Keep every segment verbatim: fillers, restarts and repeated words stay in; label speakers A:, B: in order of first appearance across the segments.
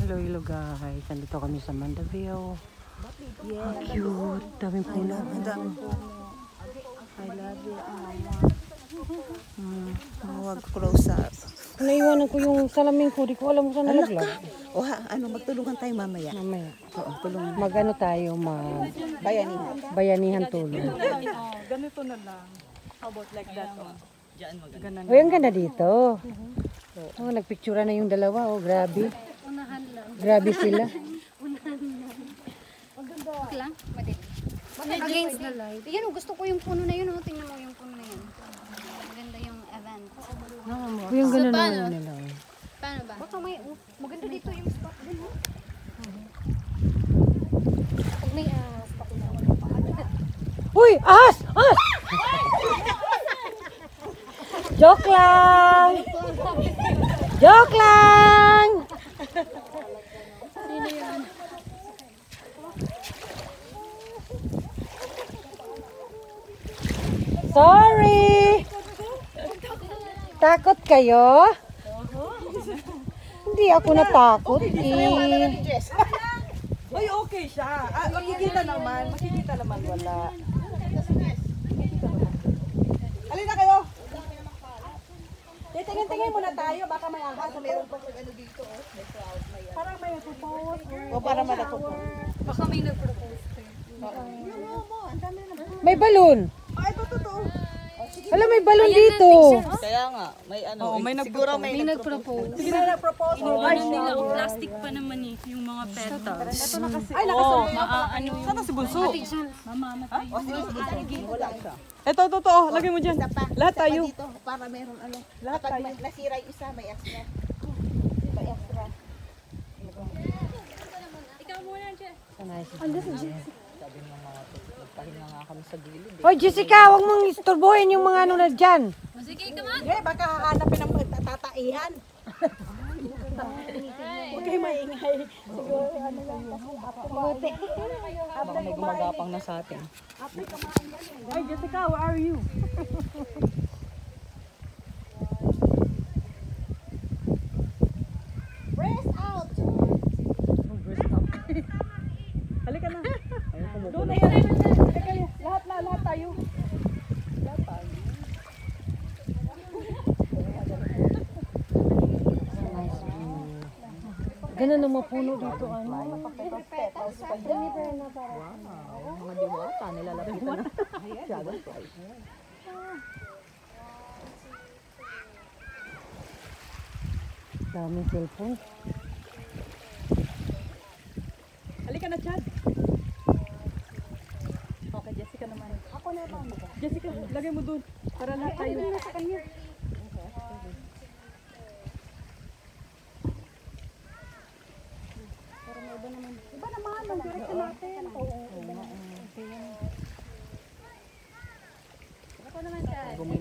A: Hello, hello guys. Nandito kami sa Mandaville. Yeah. Ang cute. Daming puno.
B: Daming puno. I love you. Hmm. Huwag close up.
A: Naiwanan ko yung salamin ko. Di ko alam kung saan nalaglag.
B: O ha, ano, magtulungan tayo mamaya.
A: Mamaya.
B: Oo, tulungan.
A: Mag-ano tayo, mag...
B: Bayanihan.
A: Bayanihan tulong.
C: Ganito na lang. How about like that? Oh. Ganun.
A: Uy, ang ganda dito. Oh, nagpictura na yung dalawa. Oh, grabe. Grabe sila.
D: Okay lang, madali. Against the light. Yan, oh, gusto ko yung puno na yun. Oh. Tingnan mo yung puno na yun. Maganda yung event.
A: Uy, ang ganda
D: So,
A: naman
D: paano?
A: nila.
D: Paano ba? Baka may, oh, maganda dito yung spot din. Oh. Pag may uh, spot na
A: Uy, ahas! Ahas! Joke lang! Joke lang! Sorry! Takot kayo? Hindi ako natakot eh.
C: Ay, okay siya. Ah, makikita naman. Makikita naman wala. Alin na kayo? Tingin-tingin muna tayo. Baka may ahas. Meron pa ano dito. Oh. May crowd. May parang may nagpropose.
B: O para malapot.
D: Baka may nag-propose.
A: May balon.
C: Ay, ito totoo.
A: Alam, may balon dito.
B: Kaya nga, may ano,
C: Oo, may
B: siguro may
D: May nag-propose.
C: Sige na nag-propose.
E: Inuwanan nila ang plastic pa naman eh, yung mga petals.
C: Ito na kasi. Ay,
E: Oo,
C: nakasulit.
E: maaano yung
C: Sana si Bunso.
E: mamamatay.
B: wala siya.
C: Ito, totoo. Lagay mo dyan. Lahat tayo.
B: Dito, para meron ano.
C: Lahat
B: Kapag
C: tayo.
B: may- nasira yung isa, may extra. May extra.
E: Ikaw muna, Jess.
B: Pahinga nga kami sa gilid.
A: Hoy, Jessica, huwag mong istorbohin yung mga ano na dyan.
E: Sige, come on.
C: Eh, baka hahanapin ng tataihan. Huwag kayo maingay. Siguro, ano lang.
B: Baka may gumagapang na sa atin.
C: Ay, Jessica, where are you?
B: Press out!
C: Halika na. Doon na yan. Halika kayo. Lahat na, lahat tayo. Lahat tayo.
A: Ganun ang mga puno dito, ano?
B: Mga diwata, nilalapitan na. Dragon fly.
A: Daming cellphone.
C: Halika na, Chad. Okay, Jessica naman. Ako na ba? Jessica, lagay mo doon. Para lahat tayo.
D: Ano na sa kanya?
C: Iba naman, ang direksyon natin. Oo.
D: Ako naman siya.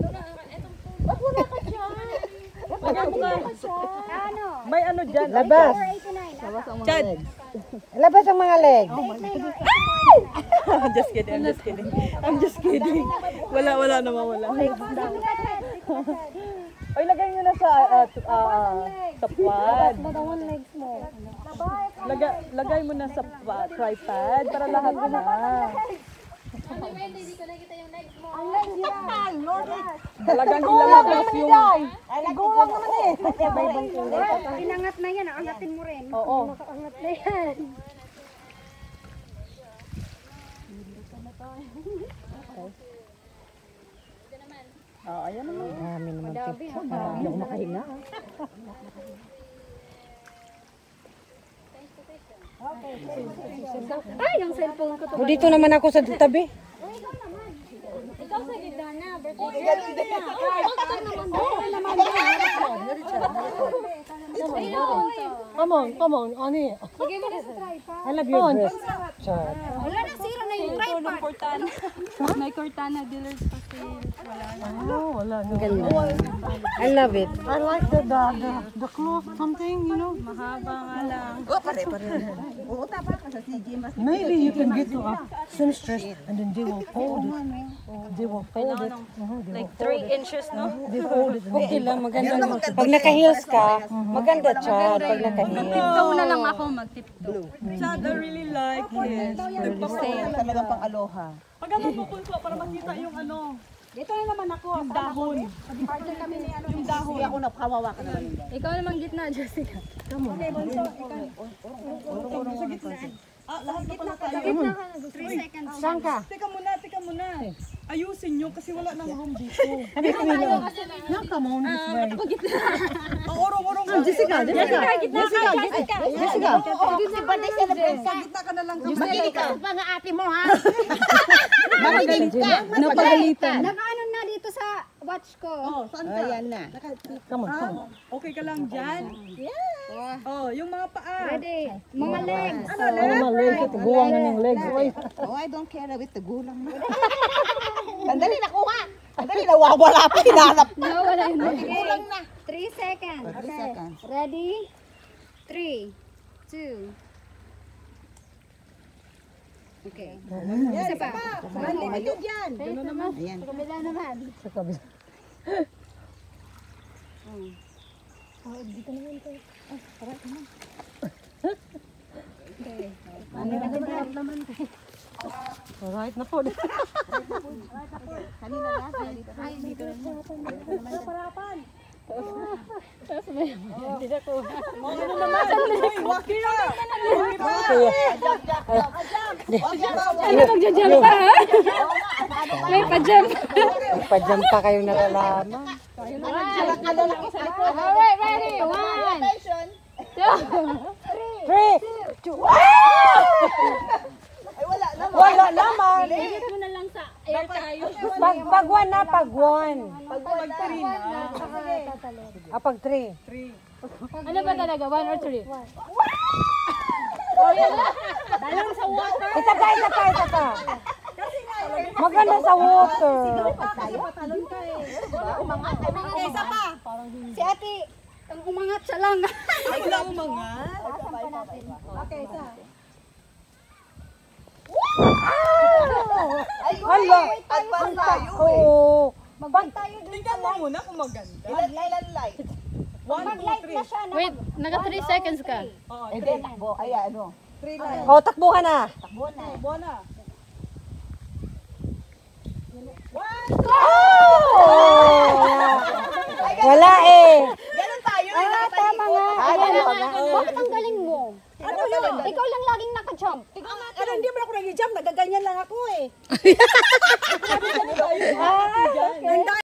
C: Lagay mo nga.
D: Ano?
C: May ano dyan.
A: Labas.
D: four eighty-nine.
C: Chad.
A: Labas ang mga leg.
C: I'm just kidding, I'm just kidding. I'm just kidding. Wala, wala naman, wala. Ay, lagay nyo na sa uh, uh, sa quad.
D: Madawang legs mo.
C: Lagay, lagay mo na sa uh, tripod para lahat na.
D: Hindi ko nakita yung legs mo.
C: Talagang ilalabas yung...
B: Gulang naman eh.
D: Pinangat na yan. Angatin mo rin.
C: Oo.
D: Angat na yan.
C: Ah, ayan naman.
A: Dami naman picture. Hindi ako makahinga.
D: Ay, yung cellphone ko to.
A: O, dito naman ako sa tabi.
D: Ikaw sa gitna na. Birthday na. Ikaw naman doon. naman
A: Come on, come on. Ano eh?
D: Sige mo na sa tripod.
A: I love your dress. Char.
D: Wala na, sira na na yung right
E: Tulong
D: part.
E: Cortana. May Cortana dealers pa sale. Wala na.
C: Oh, wala.
A: Ang ganda. I love it.
C: I like the, the, the, the cloth, something, you know.
E: Mahaba nga lang.
C: Maybe you can get to a seamstress and then they will fold it. They will fold it. Uh-huh, they
E: Like
C: will
E: three
C: fold it.
E: inches, no?
C: They fold it.
A: Okay lang, maganda. Pag naka-heels ka, maganda siya. Pag naka-heels.
E: Tiptoe na lang ako mag-tiptoe.
C: Chad, I really like it.
B: Talagang pang aloha.
C: Pag ano po po para makita yung ano.
B: Dito na naman ako.
C: Yung dahon.
B: Partner kami ni ano. Yung dahon. Hindi ako nakawawa ka naman.
E: Ikaw naman gitna, Jessica.
C: Ah, lahat na pala tayo.
D: three seconds.
A: Saan ka?
C: Teka muna, teka muna. Ayusin nyo kasi wala nang room dito.
A: No, come on this way.
C: Ang orong-orong ka.
A: Jessica, Jessica. Jessica, Jessica. Jessica.
B: Happy birthday celebration.
C: Gitna ka na lang.
B: Makinig ka pa nga ate mo ha.
A: Makinig ka. Napagalitan.
D: Naka-ano na dito sa watch ko.
C: Oh, saan ka?
B: Ayan na.
C: Come on, come on. Okay ka lang dyan? Oh, yung mga paa.
D: Ready? Mga legs.
C: Ano, left?
A: Legs, guwang na ng legs.
B: Oh, I don't care with the gulang na. Sandali nakuha. Sandali nawawala pa. Hinanap.
D: No, wala yun.
B: Gulang na.
D: Three seconds.
B: Three
D: Okay.
B: seconds.
D: Ready? Three, two. Okay. Isa pa.
B: Malayo dyan. Ayan.
D: Kabila naman.
A: Sa kabila.
C: Alright na po.
B: Kanina na.
D: Ay, dito na.
C: Ano naman? Uy, waki na.
E: Ano magjajump pa, ha? May pa-jump.
A: Pajam pa kayong nalalaman.
D: Alright, ready? One,
A: Three, two, wala naman.
E: Edit mo na lang sa air tayo.
A: Pag, pag one na, pag one.
C: Pag three na.
A: Ah, pag three.
E: Ano ba talaga? One or three? Talon sa water.
A: Isa pa, isa pa, isa pa. Maganda sa water.
D: isa pa. Si ate, ang umangat siya lang.
C: Ay, wala umangat.
A: Hala.
B: Advance tayo.
A: Oo.
B: Pag tayo dun.
C: Tingnan mo muna kung maganda.
B: Ilan, ilan light?
C: One, two, three.
E: Wait, naka three seconds ka.
C: Oh,
B: Eh, then, takbo. Ay, ano.
C: three light.
A: O, takbuhan na.
B: Takbo na.
C: Bona.
A: Wala eh.
B: Ganun tayo.
D: Ah, tama nga.
B: Ay, ano ba nga?
D: Bakit ang galing mo?
B: Ano yun?
D: Ikaw lang laging naka-jump.
B: Pero hindi mo ako nag-jump. Nagaganyan lang ako eh.